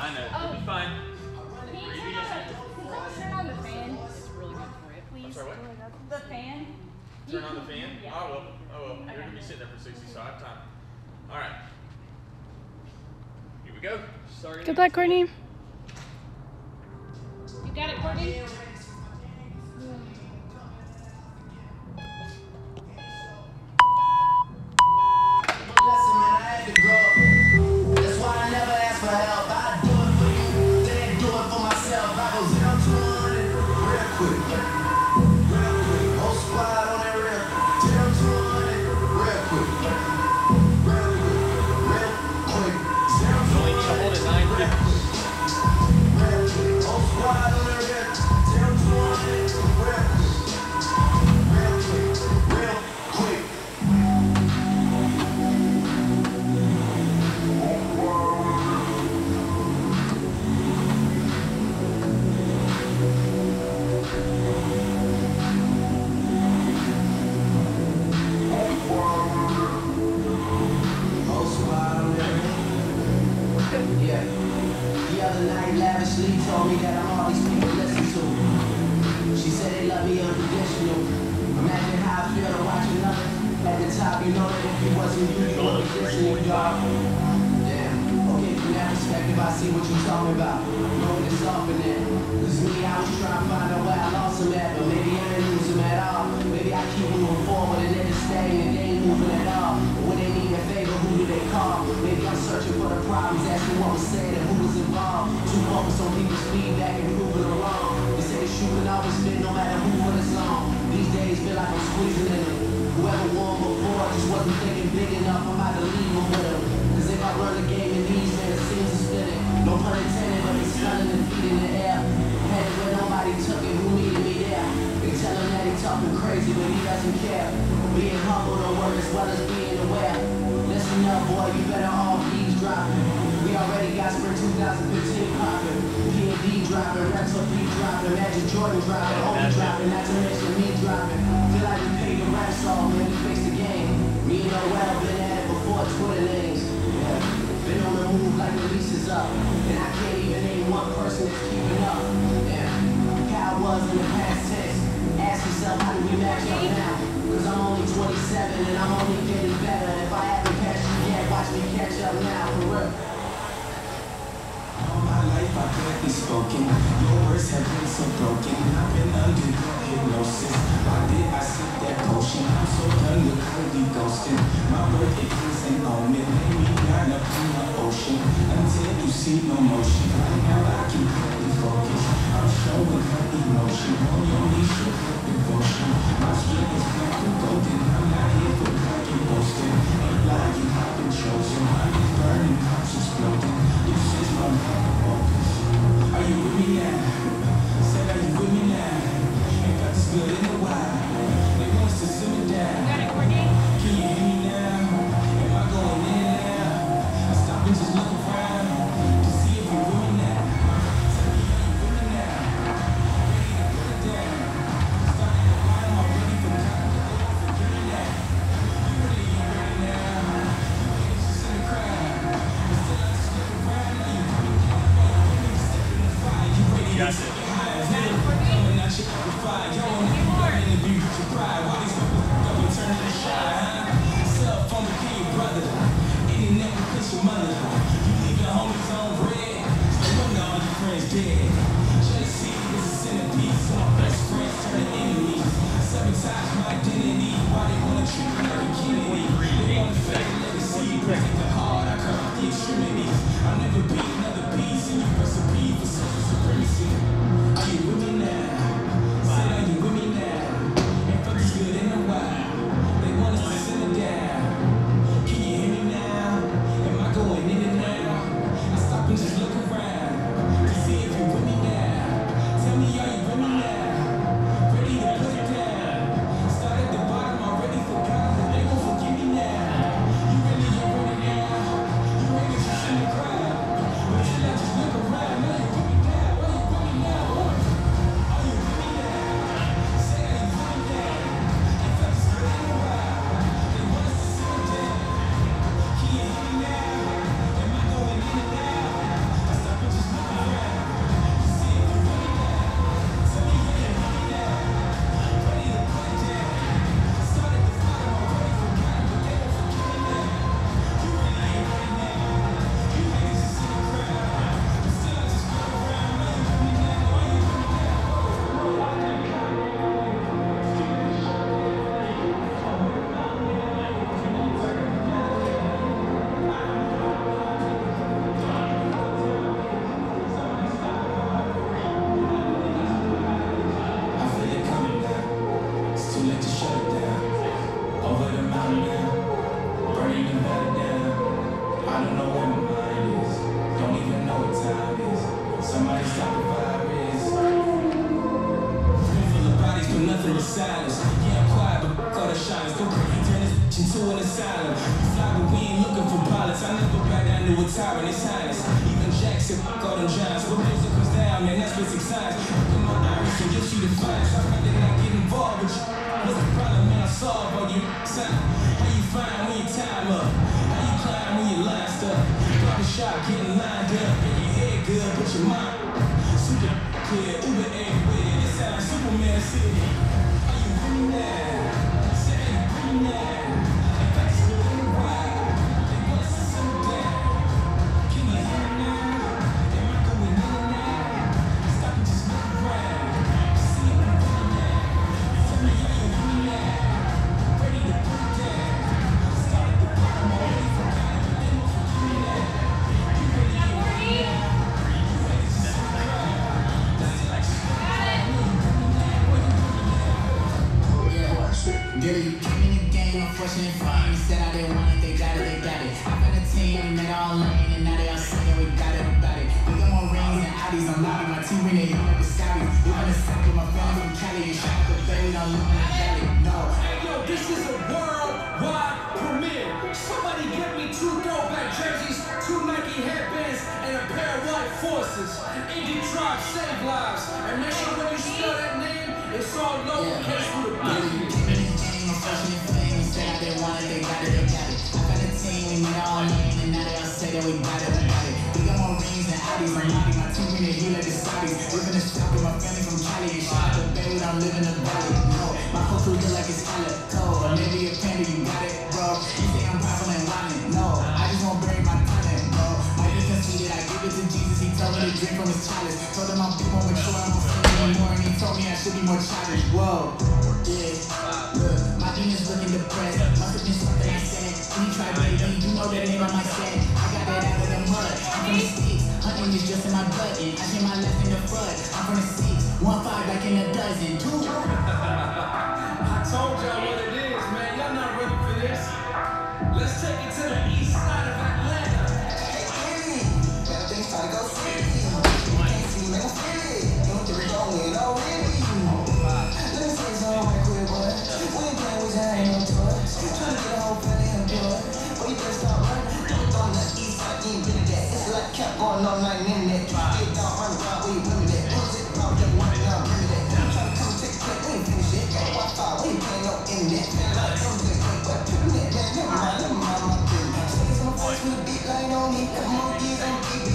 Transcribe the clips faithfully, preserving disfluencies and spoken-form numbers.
I know. Oh. It'll be fine. Can you turn on the, can you turn on the fan? This is really good for you, please. I'm sorry, what? The fan. Turn on the fan? Yeah. I will. I will. Okay. You're going to be sitting there for sixty, so I have time. All right. Here we go. Starting. Good luck, Courtney. You got it, Courtney? I never back down to a tyrant, it's highness. Even Jackson, fuck all them giants. What music comes down, man, that's basic science. Look at my iris and get you the fines. I'd rather not get involved with you. What's the problem, man? I solve all you son. How you find when your time up? How you climb when your line stuck? Barber shop getting lined up. And your head good, but your mind super clear. Uber everywhere. This sound like Superman City. Are you ready now? Say, are you ready now? If I still in the ride, then what's the simple down? Can you hear me now? Am I going in and out? Stop and just look around. See if I'm ready now. Tell me how you ready now? Ready to put it down. Start at the bottom, all the way from down. But then what's for you now? You ready to get ready now? You ready to sit around? Let's do like shit. Billy came in the game, unfortunately fine. He said I didn't want it, they got it, they got it. I got a team, we met all lane, and now they all say that we got it, we got it. We got more rings and Audis, I'm lobby, my team winning, you know the Scotties. We wanna sack with my family from Cali, and shout out the bay, we don't live in the valley, no. Hey yo, this is a worldwide premiere. Somebody get me two throwback jerseys, two Nike headbands, and a pair of white forces. Indie Tribe, save lives. And make sure when you spell that name, it's all lowercase with a Billy B. came in the game, unfortunately fame. He said I didn't want it, they got it, they got it. I got a team, we met all lane, and now they all say that we got it, we got it. We got more rings and Audis, I'm lobby, my team winning, he like the Saudis. Living the shop with my family from Cali, and shout out the bay, we don't live in the valley, no. My whole crew look like it's color cold, or maybe a panda, you got it, bro. You say I'm powerful and wildin', no. I just won't bury my talent, bro. Might be conceited, I give it to Jesus, he told me to drink from his chalice. Told him I'm more mature, I'm gonna say anymore, and he told me I should be more childish, whoa. Yeah, look, my demons looking depressed. Must have been something I said. When you try, baby, you know that name on my set. I got that out of the mud. I'm from the sticks. Hunting is just in my blood. And I share my left in the front. I'm from the six. One five back in a dozen. Two. I told y'all what it is, man. Y'all not ready for this. Let's take it to the east side of Atlanta. Things try to go city. You can't see me, I'm feeling. You don't think we're going already. Let me say something right quick, boy. We ain't playing with you, ain't no toys. Trying to get a whole family employed. But you better stop running. Don't on the east side, you ain't really that. It's like kept going all night in that. Get down, run around, we ain't women that. What's it about? Just one down, remember that. I'm trying to come take a play, we ain't finish it. Got Wi-Fi, we ain't playing no internet. Like, come to the play, but people net, man, never mind, never mind my business. Stays on the voice with a beat line on me. Couple more years on the beat, beat.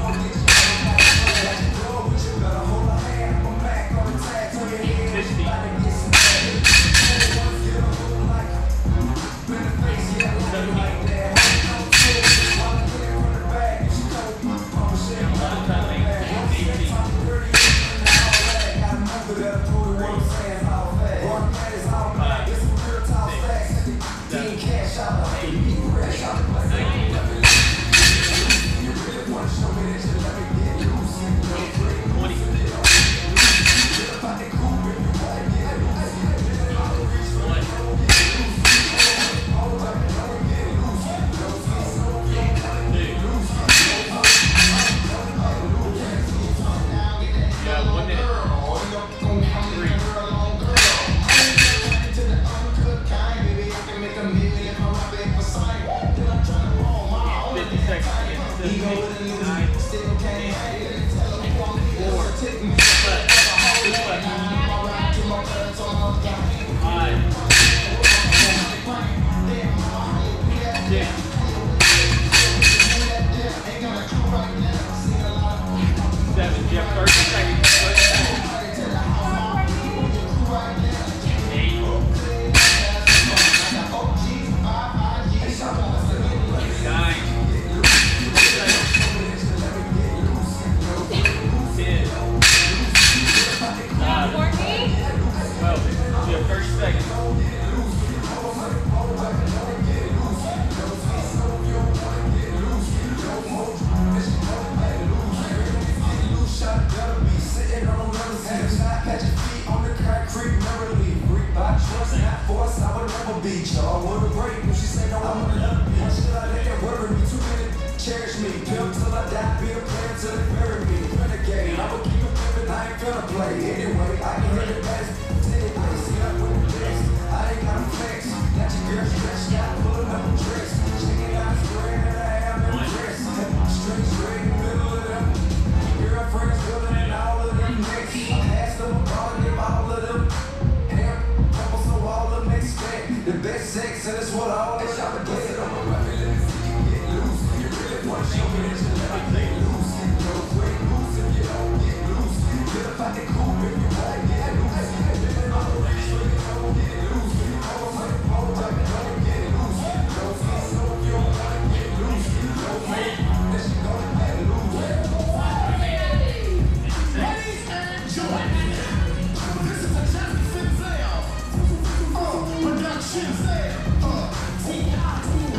fifty. never beat y'all. What a break if she say no, I'm gonna love you. Why should I let that worry me? Too many cherish me. Pimp till I die, be a player till they bury me. Renegade, I'ma keep it pimpin', I ain't gonna play. Anyway, I can hear the best. Take it, I see up with the best. I ain't gotta flex. Got your girl stretched out, pullin' up a dress. Shaking out spread that I have in the dress. Straight, straight in the middle of them. Girlfriends building and all of them necks. I passed them a ball and give all of them hair. Couple so all of them expect the best sex, and it's what all that y'all get. I'm a rough and let me see you get loose. You really want to show me that you let me play loose. No quick loose if you don't get loose. Get up out the coop if you won't get loose. Living on the range so you don't get loose. You know I'm like a pole type and don't get loose. No skin so if you don't want to get loose. No fake that you gonna get loose. Ladies and gentlemen, this is a Justin Finzel. Uh, Productions there. Uh, T I T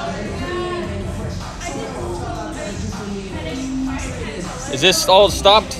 Is this all stopped?